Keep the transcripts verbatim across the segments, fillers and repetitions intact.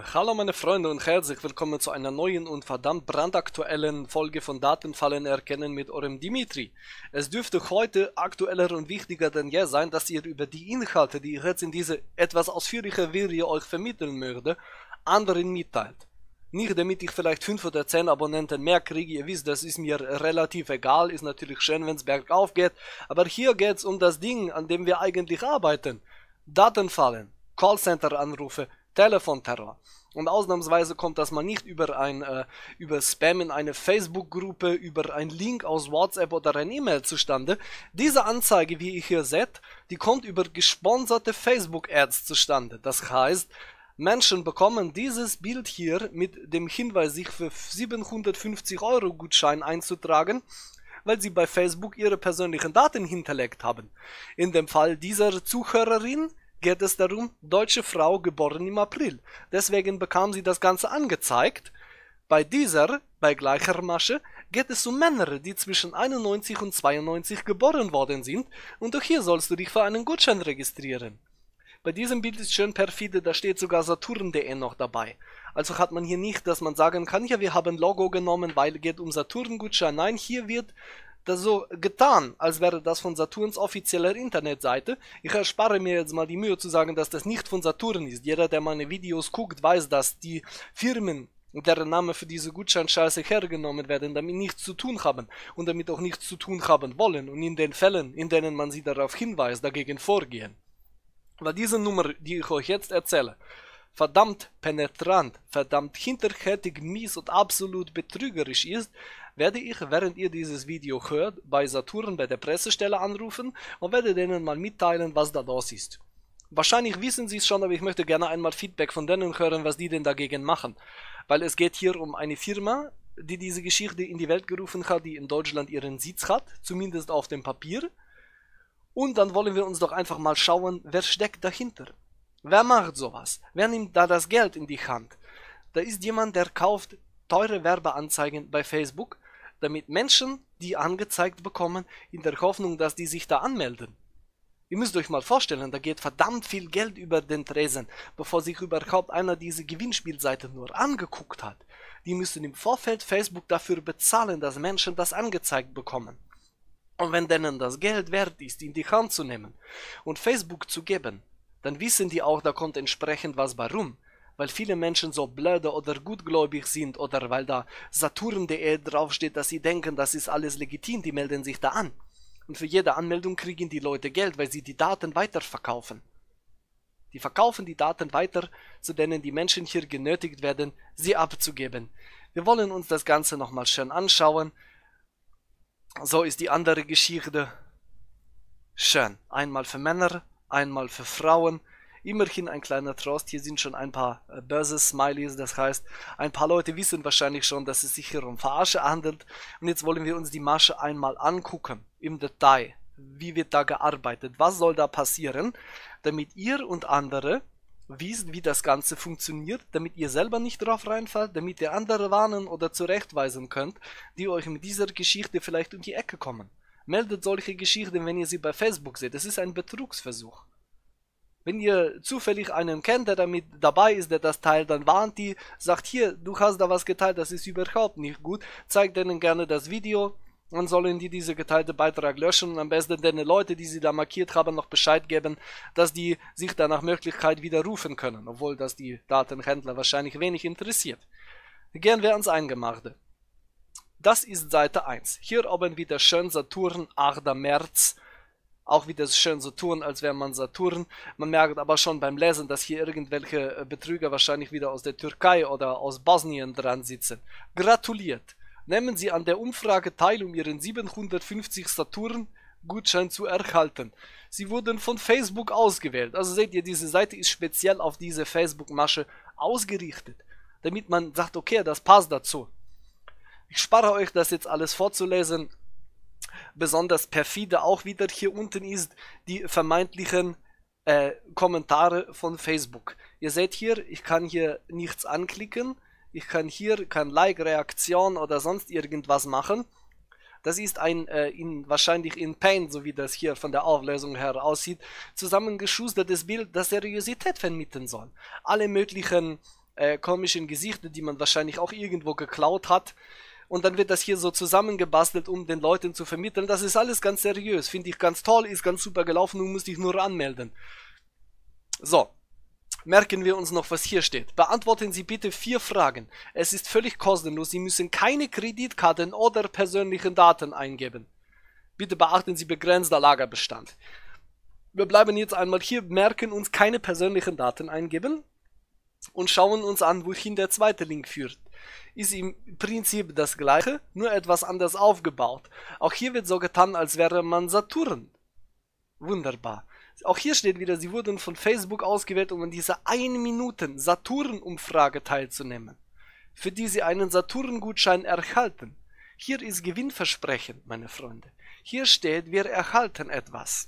Hallo meine Freunde und herzlich willkommen zu einer neuen und verdammt brandaktuellen Folge von Datenfallen erkennen mit eurem Dimitri. Es dürfte heute aktueller und wichtiger denn je sein, dass ihr über die Inhalte, die ich jetzt in diese etwas ausführliche Video euch vermitteln möchte, anderen mitteilt. Nicht damit ich vielleicht fünf oder zehn Abonnenten mehr kriege, ihr wisst, das ist mir relativ egal, ist natürlich schön, wenn es bergauf geht, aber hier geht es um das Ding, an dem wir eigentlich arbeiten. Datenfallen, Callcenter-Anrufe, Telefonterror. Und ausnahmsweise kommt das mal nicht über ein äh, über Spam in eine Facebook-Gruppe, über einen Link aus WhatsApp oder ein E-Mail zustande. Diese Anzeige, wie ihr hier seht, die kommt über gesponserte Facebook-Ads zustande. Das heißt, Menschen bekommen dieses Bild hier mit dem Hinweis, sich für siebenhundertfünfzig Euro Gutschein einzutragen, weil sie bei Facebook ihre persönlichen Daten hinterlegt haben. In dem Fall dieser Zuhörerin geht es darum, deutsche Frau, geboren im April. Deswegen bekam sie das Ganze angezeigt. Bei dieser, bei gleicher Masche, geht es um Männer, die zwischen einundneunzig und zweiundneunzig geboren worden sind, und auch hier sollst du dich für einen Gutschein registrieren. Bei diesem Bild ist schön perfide, da steht sogar Saturn punkt de noch dabei. Also hat man hier nicht, dass man sagen kann, ja, wir haben Logo genommen, weil es geht um Saturn-Gutschein. Nein, hier wird das so getan, als wäre das von Saturns offizieller Internetseite. Ich erspare mir jetzt mal die Mühe zu sagen, dass das nicht von Saturn ist. Jeder, der meine Videos guckt, weiß, dass die Firmen, deren Name für diese Gutscheinscheiße hergenommen werden, damit nichts zu tun haben und damit auch nichts zu tun haben wollen und in den Fällen, in denen man sie darauf hinweist, dagegen vorgehen. Weil diese Nummer, die ich euch jetzt erzähle, verdammt penetrant, verdammt hinterhältig, mies und absolut betrügerisch ist, werde ich, während ihr dieses Video hört, bei Saturn bei der Pressestelle anrufen und werde denen mal mitteilen, was da los ist. Wahrscheinlich wissen sie es schon, aber ich möchte gerne einmal Feedback von denen hören, was die denn dagegen machen. Weil es geht hier um eine Firma, die diese Geschichte in die Welt gerufen hat, die in Deutschland ihren Sitz hat, zumindest auf dem Papier. Und dann wollen wir uns doch einfach mal schauen, wer steckt dahinter. Wer macht sowas? Wer nimmt da das Geld in die Hand? Da ist jemand, der kauft teure Werbeanzeigen bei Facebook, damit Menschen die angezeigt bekommen, in der Hoffnung, dass die sich da anmelden. Ihr müsst euch mal vorstellen, da geht verdammt viel Geld über den Tresen, bevor sich überhaupt einer diese Gewinnspielseite nur angeguckt hat. Die müssen im Vorfeld Facebook dafür bezahlen, dass Menschen das angezeigt bekommen. Und wenn denen das Geld wert ist, in die Hand zu nehmen und Facebook zu geben, dann wissen die auch, da kommt entsprechend was bei rum. Weil viele Menschen so blöde oder gutgläubig sind oder weil da Saturn punkt de draufsteht, dass sie denken, das ist alles legitim, die melden sich da an. Und für jede Anmeldung kriegen die Leute Geld, weil sie die Daten weiterverkaufen. Die verkaufen die Daten weiter, zu denen die Menschen hier genötigt werden, sie abzugeben. Wir wollen uns das Ganze nochmal schön anschauen. So ist die andere Geschichte. Schön. Einmal für Männer, einmal für Frauen. Immerhin ein kleiner Trost, hier sind schon ein paar äh, Börse-Smileys, das heißt, ein paar Leute wissen wahrscheinlich schon, dass es sich hier um Verarsche handelt. Und jetzt wollen wir uns die Masche einmal angucken, im Detail. Wie wird da gearbeitet? Was soll da passieren, damit ihr und andere wisst, wie das Ganze funktioniert, damit ihr selber nicht drauf reinfallt, damit ihr andere warnen oder zurechtweisen könnt, die euch mit dieser Geschichte vielleicht um die Ecke kommen. Meldet solche Geschichten, wenn ihr sie bei Facebook seht. Das ist ein Betrugsversuch. Wenn ihr zufällig einen kennt, der damit dabei ist, der das teilt, dann warnt die, sagt hier, du hast da was geteilt, das ist überhaupt nicht gut, zeigt denen gerne das Video, dann sollen die diese geteilte Beitrag löschen und am besten den Leute, die sie da markiert haben, noch Bescheid geben, dass die sich da nach Möglichkeit widerrufen können, obwohl das die Datenhändler wahrscheinlich wenig interessiert. Gehen wir ans Eingemachte. Das ist Seite eins. Hier oben wieder schön Saturn, achter März. Auch wieder schön so tun, als wäre man Saturn. Man merkt aber schon beim Lesen, dass hier irgendwelche Betrüger wahrscheinlich wieder aus der Türkei oder aus Bosnien dran sitzen. Gratuliert! Nehmen Sie an der Umfrage teil, um Ihren siebenhundertfünfzig Saturn-Gutschein zu erhalten. Sie wurden von Facebook ausgewählt. Also seht ihr, diese Seite ist speziell auf diese Facebook-Masche ausgerichtet, damit man sagt, okay, das passt dazu. Ich spare euch das jetzt alles vorzulesen. Besonders perfide auch wieder hier unten ist die vermeintlichen äh, Kommentare von Facebook. Ihr seht hier, ich kann hier nichts anklicken, ich kann hier kein Like, Reaktion oder sonst irgendwas machen. Das ist ein äh, in, wahrscheinlich in Paint, so wie das hier von der Auflösung her aussieht, zusammengeschustertes Bild, das Seriosität vermitteln soll. Alle möglichen äh, komischen Gesichter, die man wahrscheinlich auch irgendwo geklaut hat. Und dann wird das hier so zusammengebastelt, um den Leuten zu vermitteln. Das ist alles ganz seriös, finde ich ganz toll, ist ganz super gelaufen, du musst dich nur anmelden. So, merken wir uns noch, was hier steht. Beantworten Sie bitte vier Fragen. Es ist völlig kostenlos, Sie müssen keine Kreditkarten oder persönlichen Daten eingeben. Bitte beachten Sie begrenzter Lagerbestand. Wir bleiben jetzt einmal hier, merken uns keine persönlichen Daten eingeben und schauen uns an, wohin der zweite Link führt. Ist im Prinzip das gleiche, nur etwas anders aufgebaut. Auch hier wird so getan, als wäre man Saturn. Wunderbar. Auch hier steht wieder, Sie wurden von Facebook ausgewählt, um an dieser ein Minuten Saturn-Umfrage teilzunehmen, für die Sie einen Saturn-Gutschein erhalten. Hier ist Gewinnversprechen, meine Freunde. Hier steht, wir erhalten etwas.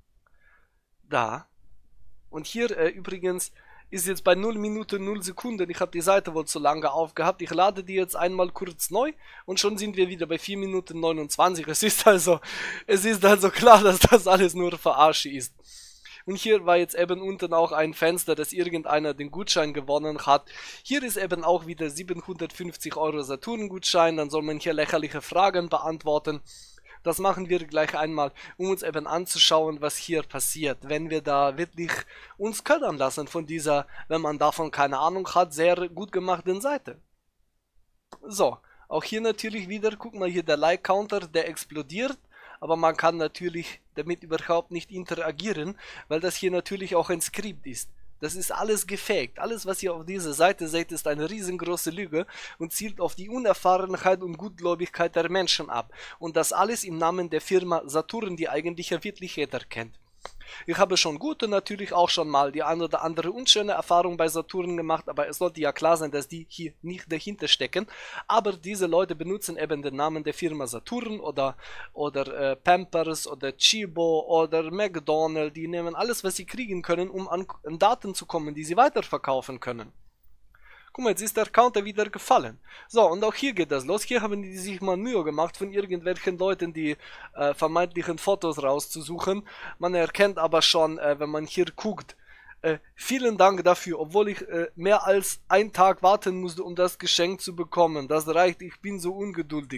Da. Und hier äh, übrigens ist jetzt bei null Minuten null Sekunden. Ich habe die Seite wohl zu lange aufgehabt. Ich lade die jetzt einmal kurz neu und schon sind wir wieder bei vier Minuten neunundzwanzig. Es ist also, es ist also klar, dass das alles nur Verarsche ist. Und hier war jetzt eben unten auch ein Fenster, dass irgendeiner den Gutschein gewonnen hat. Hier ist eben auch wieder siebenhundertfünfzig Euro Saturn-Gutschein. Dann soll man hier lächerliche Fragen beantworten. Das machen wir gleich einmal, um uns eben anzuschauen, was hier passiert, wenn wir da wirklich uns ködern lassen von dieser, wenn man davon keine Ahnung hat, sehr gut gemachten Seite. So, auch hier natürlich wieder, guck mal hier der Like-Counter, der explodiert, aber man kann natürlich damit überhaupt nicht interagieren, weil das hier natürlich auch ein Skript ist. Das ist alles gefaked. Alles, was ihr auf dieser Seite seht, ist eine riesengroße Lüge und zielt auf die Unerfahrenheit und Gutgläubigkeit der Menschen ab. Und das alles im Namen der Firma Saturn, die eigentlich ja wirklich jeder kennt. Ich habe schon gute, natürlich auch schon mal die ein oder andere unschöne Erfahrung bei Saturn gemacht, aber es sollte ja klar sein, dass die hier nicht dahinter stecken. Aber diese Leute benutzen eben den Namen der Firma Saturn oder, oder äh, Pampers oder Chibo oder McDonald's. Die nehmen alles, was sie kriegen können, um an, an Daten zu kommen, die sie weiterverkaufen können. Guck mal, jetzt ist der Counter wieder gefallen. So, und auch hier geht das los. Hier haben die sich mal Mühe gemacht, von irgendwelchen Leuten die äh, vermeintlichen Fotos rauszusuchen. Man erkennt aber schon, äh, wenn man hier guckt, äh, vielen Dank dafür, obwohl ich äh, mehr als einen Tag warten musste, um das Geschenk zu bekommen. Das reicht, ich bin so ungeduldig.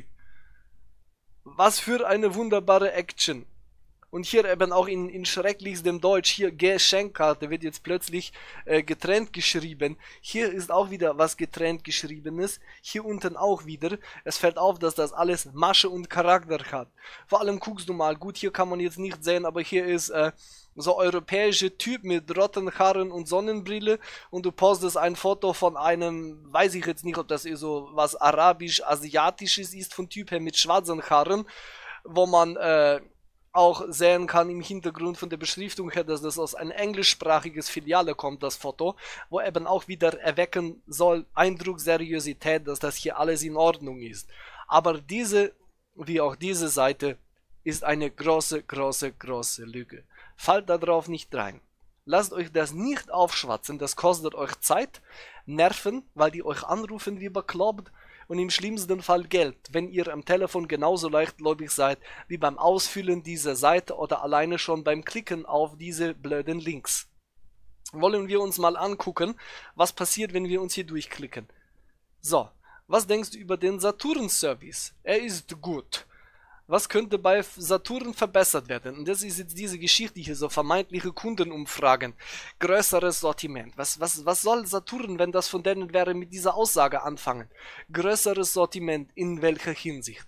Was für eine wunderbare Action. Und hier eben auch in, in schrecklichstem Deutsch, hier Geschenkkarte wird jetzt plötzlich äh, getrennt geschrieben. Hier ist auch wieder was getrennt geschriebenes. Hier unten auch wieder. Es fällt auf, dass das alles Masche und Charakter hat. Vor allem guckst du mal, gut, hier kann man jetzt nicht sehen, aber hier ist äh, so europäischer Typ mit roten Haaren und Sonnenbrille und du postest ein Foto von einem, weiß ich jetzt nicht, ob das so was arabisch-asiatisches ist, von Typ her mit schwarzen Haaren, wo man äh, auch sehen kann im Hintergrund von der Beschriftung her, dass das aus ein englischsprachiges Filiale kommt, das Foto, wo eben auch wieder erwecken soll, Eindruck, Seriosität, dass das hier alles in Ordnung ist. Aber diese, wie auch diese Seite, ist eine große, große, große Lüge. Fallt darauf nicht rein. Lasst euch das nicht aufschwatzen, das kostet euch Zeit, Nerven, weil die euch anrufen wie bekloppt, und im schlimmsten Fall Geld, wenn ihr am Telefon genauso leichtgläubig seid wie beim Ausfüllen dieser Seite oder alleine schon beim Klicken auf diese blöden Links. Wollen wir uns mal angucken, was passiert, wenn wir uns hier durchklicken. So, was denkst du über den Saturn-Service? Er ist gut. Was könnte bei Saturn verbessert werden? Und das ist jetzt diese Geschichte hier, so vermeintliche Kundenumfragen, größeres Sortiment. Was, was, was soll Saturn, wenn das von denen wäre, mit dieser Aussage anfangen? Größeres Sortiment, in welcher Hinsicht?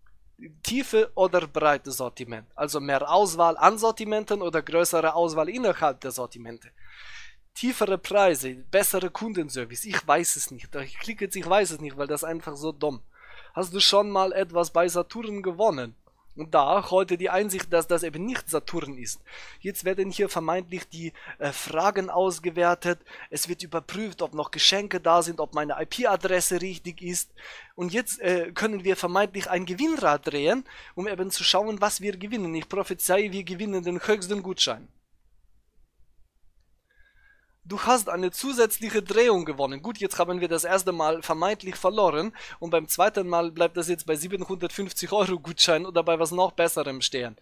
Tiefe oder breite Sortiment? Also mehr Auswahl an Sortimenten oder größere Auswahl innerhalb der Sortimente? Tiefere Preise, bessere Kundenservice, ich weiß es nicht. Ich klicke jetzt, ich weiß es nicht, weil das ist einfach so dumm. Hast du schon mal etwas bei Saturn gewonnen? Und da heute die Einsicht, dass das eben nicht Saturn ist. Jetzt werden hier vermeintlich die äh, Fragen ausgewertet. Es wird überprüft, ob noch Geschenke da sind, ob meine I P-Adresse richtig ist. Und jetzt äh, können wir vermeintlich ein Gewinnrad drehen, um eben zu schauen, was wir gewinnen. Ich prophezeie, wir gewinnen den höchsten Gutschein. Du hast eine zusätzliche Drehung gewonnen. Gut, jetzt haben wir das erste Mal vermeintlich verloren und beim zweiten Mal bleibt das jetzt bei siebenhundertfünfzig Euro Gutschein oder bei was noch Besserem stehen.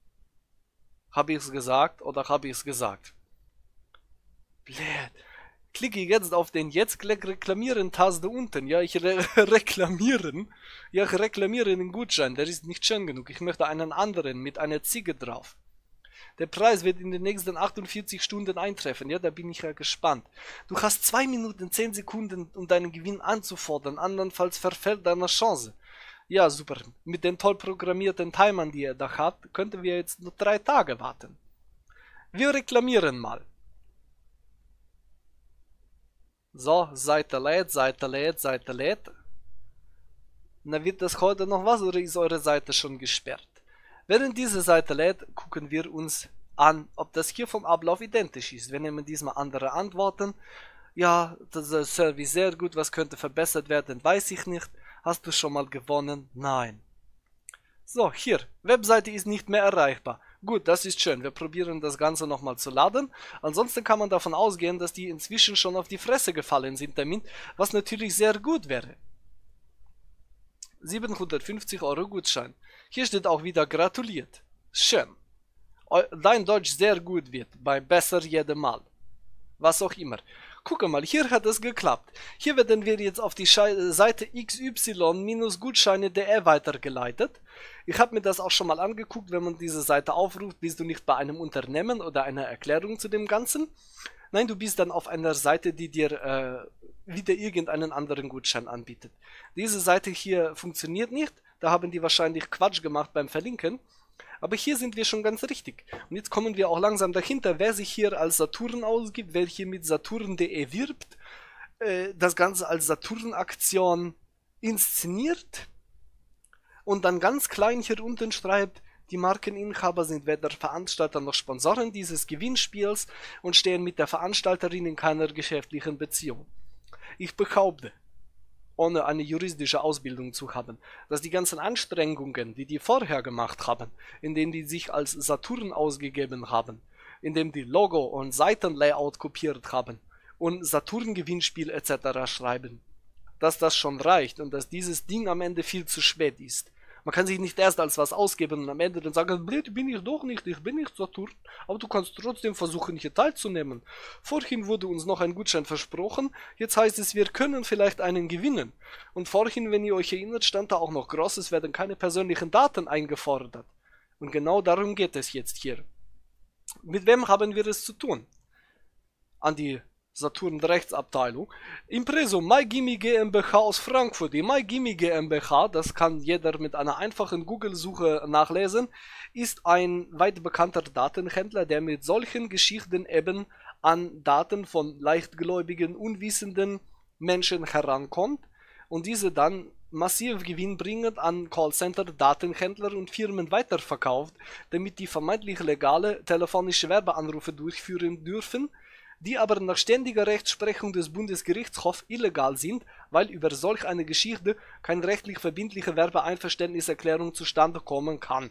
Habe ich es gesagt oder habe ich es gesagt? Blöd. klicke jetzt auf den jetzt reklamieren-Taste unten. Ja, ich re reklamieren. Ja, ich reklamiere den Gutschein. Der ist nicht schön genug. Ich möchte einen anderen mit einer Ziege drauf. Der Preis wird in den nächsten achtundvierzig Stunden eintreffen. Ja, da bin ich ja gespannt. Du hast zwei Minuten, zehn Sekunden, um deinen Gewinn anzufordern. Andernfalls verfällt deine Chance. Ja, super. Mit den toll programmierten Timern, die ihr da habt, könnten wir jetzt nur drei Tage warten. Wir reklamieren mal. So, Seite lädt, Seite lädt, Seite lädt. Na, wird das heute noch was oder ist eure Seite schon gesperrt? Während diese Seite lädt, gucken wir uns an, ob das hier vom Ablauf identisch ist. Wir nehmen diesmal andere Antworten. Ja, das ist Service sehr gut, was könnte verbessert werden, weiß ich nicht. Hast du schon mal gewonnen? Nein. So, hier, Webseite ist nicht mehr erreichbar. Gut, das ist schön. Wir probieren das Ganze nochmal zu laden. Ansonsten kann man davon ausgehen, dass die inzwischen schon auf die Fresse gefallen sind damit, was natürlich sehr gut wäre. siebenhundertfünfzig Euro Gutschein. Hier steht auch wieder gratuliert. Schön. Dein Deutsch sehr gut wird, bei besser jedem Mal. Was auch immer. Guck mal, hier hat es geklappt. Hier werden wir jetzt auf die Seite x y Gutscheine punkt de weitergeleitet. Ich habe mir das auch schon mal angeguckt. Wenn man diese Seite aufruft, bist du nicht bei einem Unternehmen oder einer Erklärung zu dem Ganzen. Nein, du bist dann auf einer Seite, die dir äh, wieder irgendeinen anderen Gutschein anbietet. Diese Seite hier funktioniert nicht. Da haben die wahrscheinlich Quatsch gemacht beim Verlinken. Aber hier sind wir schon ganz richtig. Und jetzt kommen wir auch langsam dahinter, wer sich hier als Saturn ausgibt, wer hier mit Saturn punkt de wirbt, äh, das Ganze als Saturn-Aktion inszeniert und dann ganz klein hier unten schreibt, die Markeninhaber sind weder Veranstalter noch Sponsoren dieses Gewinnspiels und stehen mit der Veranstalterin in keiner geschäftlichen Beziehung. Ich behaupte, ohne eine juristische Ausbildung zu haben, dass die ganzen Anstrengungen, die die vorher gemacht haben, indem die sich als Saturn ausgegeben haben, indem die Logo und Seitenlayout kopiert haben und Saturn-Gewinnspiel et cetera schreiben, dass das schon reicht und dass dieses Ding am Ende viel zu spät ist. Man kann sich nicht erst als was ausgeben und am Ende dann sagen, blöd bin ich doch nicht, ich bin nicht Saturn, aber du kannst trotzdem versuchen, hier teilzunehmen. Vorhin wurde uns noch ein Gutschein versprochen, jetzt heißt es, wir können vielleicht einen gewinnen. Und vorhin, wenn ihr euch erinnert, stand da auch noch groß, es werden keine persönlichen Daten eingefordert. Und genau darum geht es jetzt hier. Mit wem haben wir es zu tun? An die Saturn-Rechtsabteilung. Impreso MyGimme GmbH aus Frankfurt. Die MyGimme GmbH, das kann jeder mit einer einfachen Google-Suche nachlesen, ist ein weit bekannter Datenhändler, der mit solchen Geschichten eben an Daten von leichtgläubigen, unwissenden Menschen herankommt und diese dann massiv gewinnbringend an Callcenter, Datenhändler und Firmen weiterverkauft, damit die vermeintlich legale telefonische Werbeanrufe durchführen dürfen, die aber nach ständiger Rechtsprechung des Bundesgerichtshofs illegal sind, weil über solch eine Geschichte keine rechtlich verbindliche Werbeeinverständniserklärung zustande kommen kann.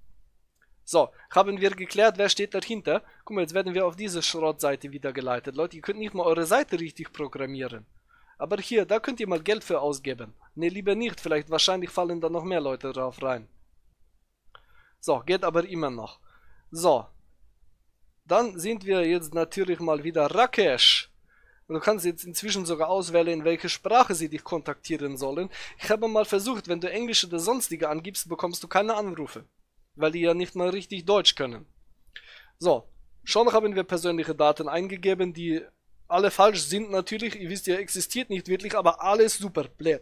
So, haben wir geklärt, wer steht dahinter? Guck mal, jetzt werden wir auf diese Schrottseite wieder geleitet. Leute, ihr könnt nicht mal eure Seite richtig programmieren. Aber hier, da könnt ihr mal Geld für ausgeben. Ne, lieber nicht, vielleicht wahrscheinlich fallen da noch mehr Leute drauf rein. So, geht aber immer noch. So. Dann sind wir jetzt natürlich mal wieder Rakesh. Du kannst jetzt inzwischen sogar auswählen, in welche Sprache sie dich kontaktieren sollen. Ich habe mal versucht, wenn du Englisch oder sonstige angibst, bekommst du keine Anrufe. Weil die ja nicht mal richtig Deutsch können. So, schon haben wir persönliche Daten eingegeben, die alle falsch sind natürlich. Ihr wisst ja, existiert nicht wirklich, aber alles super blöd.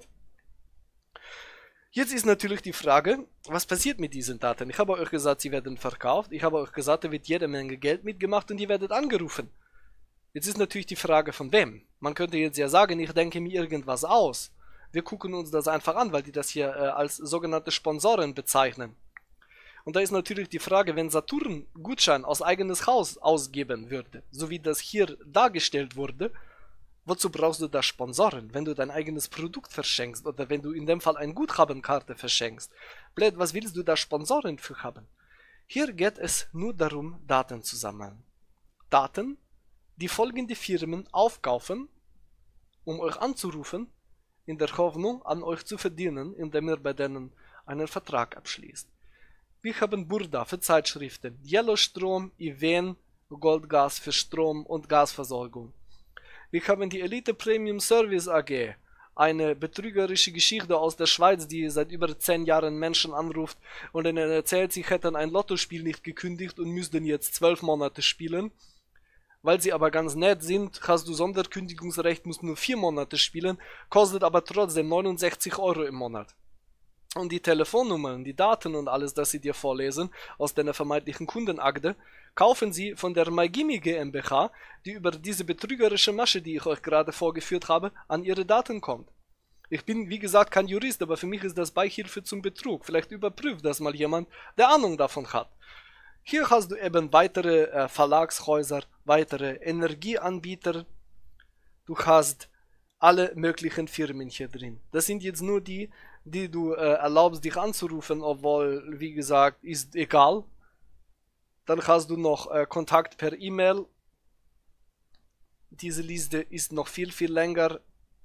Jetzt ist natürlich die Frage, was passiert mit diesen Daten? Ich habe euch gesagt, sie werden verkauft. Ich habe euch gesagt, da wird jede Menge Geld mitgemacht und ihr werdet angerufen. Jetzt ist natürlich die Frage, von wem? Man könnte jetzt ja sagen, ich denke mir irgendwas aus. Wir gucken uns das einfach an, weil die das hier äh, als sogenannte Sponsoren bezeichnen. Und da ist natürlich die Frage, wenn Saturn Gutschein aus eigenes Haus ausgeben würde, so wie das hier dargestellt wurde, wozu brauchst du da Sponsoren, wenn du dein eigenes Produkt verschenkst oder wenn du in dem Fall eine Guthabenkarte verschenkst? Blöd, was willst du da Sponsoren für haben? Hier geht es nur darum, Daten zu sammeln. Daten, die folgende Firmen aufkaufen, um euch anzurufen, in der Hoffnung, an euch zu verdienen, indem ihr bei denen einen Vertrag abschließt. Wir haben Burda für Zeitschriften, Yellowstrom, Iven, Goldgas für Strom und Gasversorgung. Wir haben die Elite Premium Service A G. Eine betrügerische Geschichte aus der Schweiz, die seit über zehn Jahren Menschen anruft und ihnen erzählt, sie hätten ein Lottospiel nicht gekündigt und müssten jetzt zwölf Monate spielen. Weil sie aber ganz nett sind, hast du Sonderkündigungsrecht, musst nur vier Monate spielen, kostet aber trotzdem neunundsechzig Euro im Monat. Und die Telefonnummern, die Daten und alles, das sie dir vorlesen, aus deiner vermeintlichen Kundenakte, kaufen sie von der MyGimme GmbH, die über diese betrügerische Masche, die ich euch gerade vorgeführt habe, an ihre Daten kommt. Ich bin, wie gesagt, kein Jurist, aber für mich ist das Beihilfe zum Betrug. Vielleicht überprüft das mal jemand, der Ahnung davon hat. Hier hast du eben weitere äh, Verlagshäuser, weitere Energieanbieter. Du hast alle möglichen Firmen hier drin. Das sind jetzt nur die, die du äh, erlaubst, dich anzurufen, obwohl, wie gesagt, ist egal. Dann hast du noch äh, Kontakt per E-Mail. Diese Liste ist noch viel, viel länger,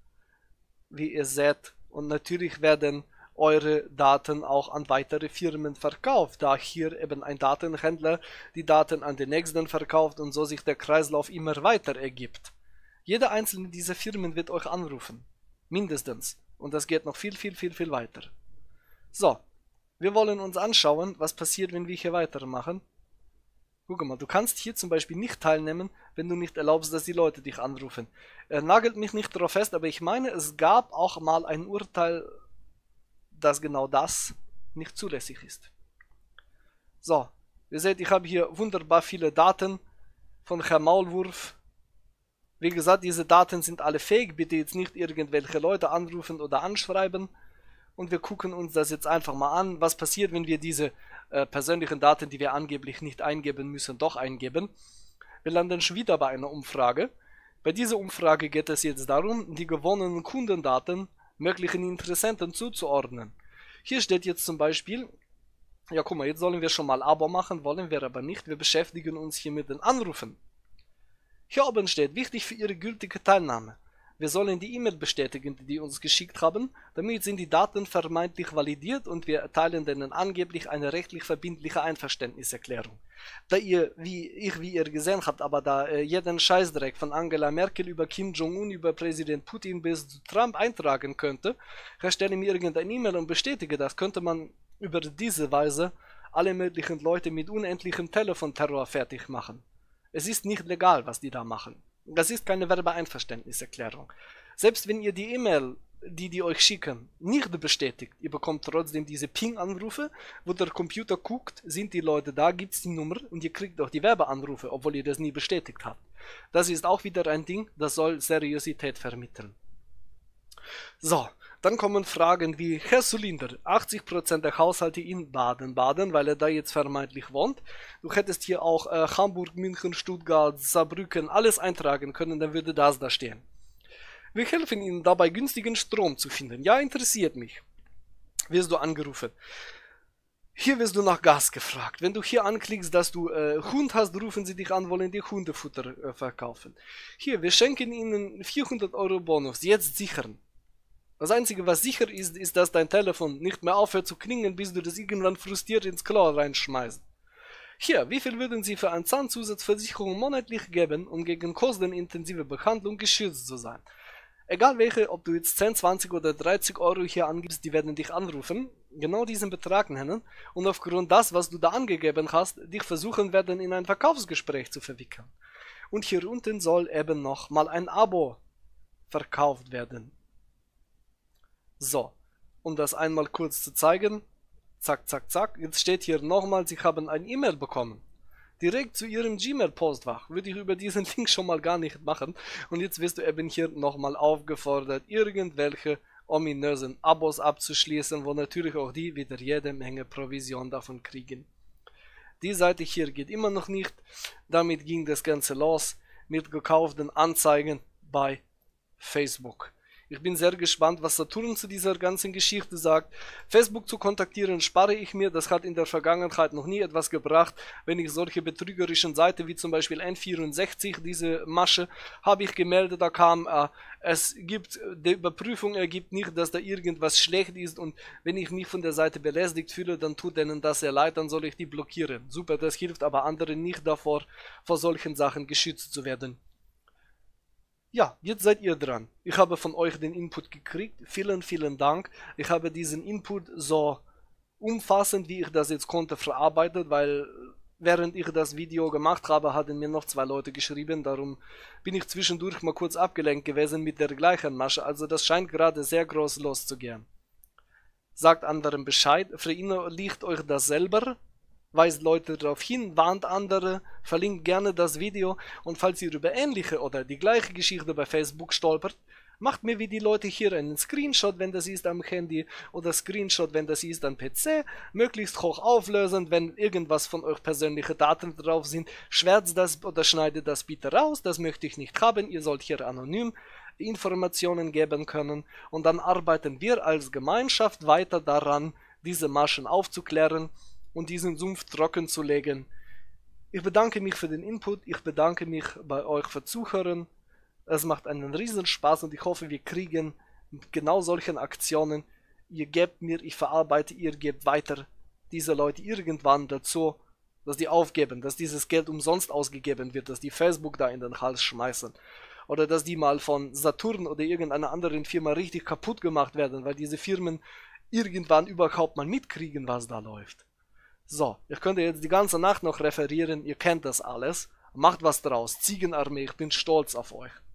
wie ihr seht. Und natürlich werden eure Daten auch an weitere Firmen verkauft, da hier eben ein Datenhändler die Daten an den nächsten verkauft und so sich der Kreislauf immer weiter ergibt. Jede einzelne dieser Firmen wird euch anrufen. Mindestens. Und das geht noch viel, viel, viel, viel weiter. So. Wir wollen uns anschauen, was passiert, wenn wir hier weitermachen. Guck mal, du kannst hier zum Beispiel nicht teilnehmen, wenn du nicht erlaubst, dass die Leute dich anrufen. Er nagelt mich nicht darauf fest, aber ich meine, es gab auch mal ein Urteil, dass genau das nicht zulässig ist. So. Ihr seht, ich habe hier wunderbar viele Daten von Herrn Maulwurf. Wie gesagt, diese Daten sind alle fake, bitte jetzt nicht irgendwelche Leute anrufen oder anschreiben. Und wir gucken uns das jetzt einfach mal an, was passiert, wenn wir diese äh, persönlichen Daten, die wir angeblich nicht eingeben müssen, doch eingeben. Wir landen schon wieder bei einer Umfrage. Bei dieser Umfrage geht es jetzt darum, die gewonnenen Kundendaten möglichen Interessenten zuzuordnen. Hier steht jetzt zum Beispiel, ja guck mal, jetzt sollen wir schon mal Abo machen, wollen wir aber nicht, wir beschäftigen uns hier mit den Anrufen. Hier oben steht, wichtig für Ihre gültige Teilnahme. Wir sollen die E-Mail bestätigen, die die uns geschickt haben. Damit sind die Daten vermeintlich validiert und wir erteilen denen angeblich eine rechtlich verbindliche Einverständniserklärung. Da ihr, wie ich, wie ihr gesehen habt, aber da äh, jeden Scheißdreck von Angela Merkel über Kim Jong-un, über Präsident Putin bis zu Trump eintragen könnte, erstelle mir irgendeine E-Mail und bestätige das, könnte man über diese Weise alle möglichen Leute mit unendlichem Telefonterror fertig machen. Es ist nicht legal, was die da machen. Das ist keine Werbeeinverständniserklärung. Selbst wenn ihr die E-Mail, die die euch schicken, nicht bestätigt, ihr bekommt trotzdem diese Ping-Anrufe, wo der Computer guckt, sind die Leute da, gibt es die Nummer und ihr kriegt auch die Werbeanrufe, obwohl ihr das nie bestätigt habt. Das ist auch wieder ein Ding, das soll Seriosität vermitteln. So, dann kommen Fragen wie, Herr Sulinder, achtzig Prozent der Haushalte in Baden-Baden, weil er da jetzt vermeintlich wohnt. Du hättest hier auch äh, Hamburg, München, Stuttgart, Saarbrücken, alles eintragen können, dann würde das da stehen. Wir helfen Ihnen dabei, günstigen Strom zu finden. Ja, interessiert mich. Wirst du angerufen. Hier wirst du nach Gas gefragt. Wenn du hier anklickst, dass du äh, Hund hast, rufen sie dich an, wollen dir Hundefutter äh, verkaufen. Hier, wir schenken Ihnen vierhundert Euro Bonus, jetzt sichern. Das Einzige, was sicher ist, ist, dass dein Telefon nicht mehr aufhört zu klingen, bis du das irgendwann frustriert ins Klo reinschmeißt. Hier, wie viel würden Sie für eine Zahnzusatzversicherung monatlich geben, um gegen kostenintensive Behandlung geschützt zu sein? Egal welche, ob du jetzt zehn, zwanzig oder dreißig Euro hier angibst, die werden dich anrufen, genau diesen Betrag nennen und aufgrund das, was du da angegeben hast, dich versuchen werden, in ein Verkaufsgespräch zu verwickeln. Und hier unten soll eben noch mal ein Abo verkauft werden. So, um das einmal kurz zu zeigen, zack, zack, zack, jetzt steht hier nochmal, Sie haben ein E-Mail bekommen. Direkt zu Ihrem Gmail-Postfach, würde ich über diesen Link schon mal gar nicht machen. Und jetzt wirst du eben hier nochmal aufgefordert, irgendwelche ominösen Abos abzuschließen, wo natürlich auch die wieder jede Menge Provision davon kriegen. Die Seite hier geht immer noch nicht, damit ging das Ganze los mit gekauften Anzeigen bei Facebook. Ich bin sehr gespannt, was Saturn zu dieser ganzen Geschichte sagt. Facebook zu kontaktieren spare ich mir, das hat in der Vergangenheit noch nie etwas gebracht. Wenn ich solche betrügerischen Seiten wie zum Beispiel N vierundsechzig, diese Masche, habe ich gemeldet, da kam, äh, es gibt, die Überprüfung ergibt nicht, dass da irgendwas schlecht ist und wenn ich mich von der Seite belästigt fühle, dann tut denen das sehr leid, dann soll ich die blockieren. Super, das hilft aber anderen nicht davor, vor solchen Sachen geschützt zu werden. Ja, jetzt seid ihr dran. Ich habe von euch den Input gekriegt. Vielen, vielen Dank. Ich habe diesen Input so umfassend, wie ich das jetzt konnte, verarbeitet, weil während ich das Video gemacht habe, hatten mir noch zwei Leute geschrieben. Darum bin ich zwischendurch mal kurz abgelenkt gewesen mit der gleichen Masche. Also das scheint gerade sehr groß loszugehen. Sagt anderen Bescheid, verinnerlicht euch das selber, weist Leute darauf hin, warnt andere, verlinkt gerne das Video und falls ihr über ähnliche oder die gleiche Geschichte bei Facebook stolpert, macht mir wie die Leute hier einen Screenshot, wenn das ist am Handy oder Screenshot, wenn das ist am P C, möglichst hoch auflösend, wenn irgendwas von euch persönliche Daten drauf sind, schwärzt das oder schneidet das bitte raus, das möchte ich nicht haben, ihr sollt hier anonym Informationen geben können und dann arbeiten wir als Gemeinschaft weiter daran, diese Maschen aufzuklären und diesen Sumpf trocken zu legen. Ich bedanke mich für den Input, ich bedanke mich bei euch für Zuhören. Es macht einen riesen Spaß und ich hoffe, wir kriegen mit genau solchen Aktionen. Ihr gebt mir, ich verarbeite, ihr gebt weiter diese Leute irgendwann dazu, dass die aufgeben, dass dieses Geld umsonst ausgegeben wird, dass die Facebook da in den Hals schmeißen. Oder dass die mal von Saturn oder irgendeiner anderen Firma richtig kaputt gemacht werden, weil diese Firmen irgendwann überhaupt mal mitkriegen, was da läuft. So, ich könnte jetzt die ganze Nacht noch referieren, ihr kennt das alles. Macht was draus, Ziegenarmee, ich bin stolz auf euch.